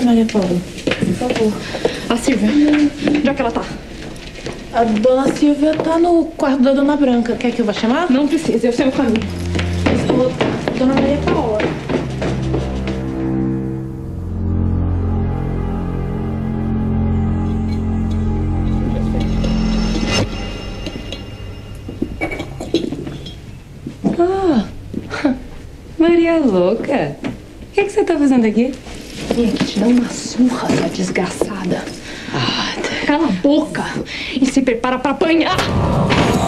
Maria Paula, por favor. A Silvia, onde é que ela tá? A dona Silvia tá no quarto da dona Branca. Quer que eu vá chamar? Não precisa, eu sei o caminho. Dona Maria Paula. Maria louca. O que você tá fazendo aqui? Vim aqui te dar uma surra, sua desgraçada. Cala a boca e se prepara pra apanhar.